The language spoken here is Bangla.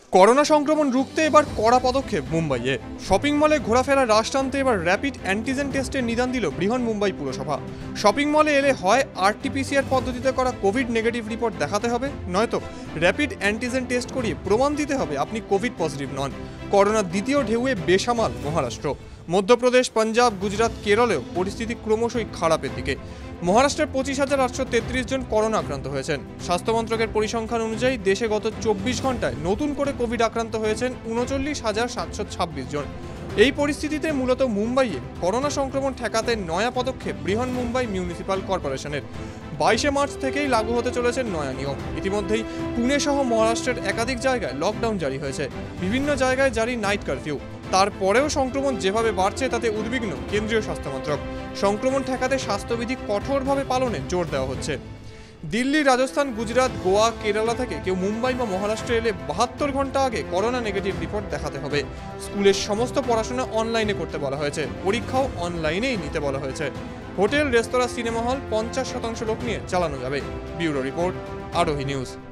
করোনা সংক্রমণ রুখতে এবার কড়া পদক্ষেপ মুম্বাইয়ে। শপিং মলে ঘোরাফেরা হ্রাস টানতে এবার র্যাপিড অ্যান্টিজেন টেস্টের নিদান দিল বৃহন মুম্বাই পুরসভা। শপিং মলে এলে হয় আরটিপিসিআর পদ্ধতিতে করা কোভিড নেগেটিভ রিপোর্ট দেখাতে হবে, নয়তো র্যাপিড অ্যান্টিজেন টেস্ট করিয়ে প্রমাণ দিতে হবে আপনি কোভিড পজিটিভ নন। করোনার দ্বিতীয় ঢেউয়ে বেসামাল মহারাষ্ট্র। মধ্যপ্রদেশ, পাঞ্জাব, গুজরাট, কেরলেও পরিস্থিতি ক্রমশই খারাপের দিকে। মহারাষ্ট্রের 25,833 জন করোনা আক্রান্ত হয়েছেন। স্বাস্থ্য মন্ত্রকের পরিসংখ্যান অনুযায়ী দেশে গত 24 ঘন্টায় নতুন করে কোভিড আক্রান্ত হয়েছেন 39,726 জন। এই পরিস্থিতিতে মূলত মুম্বাইয়ে করোনা সংক্রমণ ঠেকাতে নয়া পদক্ষেপ বৃহন মুম্বাই মিউনিসিপাল কর্পোরেশনের। 22 মার্চ থেকেই লাগু হতে চলেছে নয়া নিয়ম। ইতিমধ্যেই পুনে সহ মহারাষ্ট্রের একাধিক জায়গায় লকডাউন জারি হয়েছে, বিভিন্ন জায়গায় জারি নাইট কারফিউ। তারপরেও সংক্রমণ যেভাবে বাড়ছে তাতে উদ্বিগ্ন কেন্দ্রীয় স্বাস্থ্যমন্ত্রক। সংক্রমণ ঠেকাতে স্বাস্থ্যবিধি কঠোরভাবে পালনে জোর দেওয়া হচ্ছে। দিল্লি, রাজস্থান, গুজরাট, গোয়া, কেরালা থেকে কেউ মুম্বাই বা মহারাষ্ট্রে এলে 72 ঘন্টা আগে করোনা নেগেটিভ রিপোর্ট দেখাতে হবে। স্কুলের সমস্ত পড়াশোনা অনলাইনে করতে বলা হয়েছে, পরীক্ষাও অনলাইনেই নিতে বলা হয়েছে। হোটেল, রেস্তোরাঁ, সিনেমা হল 50% লোক নিয়ে চালানো যাবে। Bureau report, Arohi news.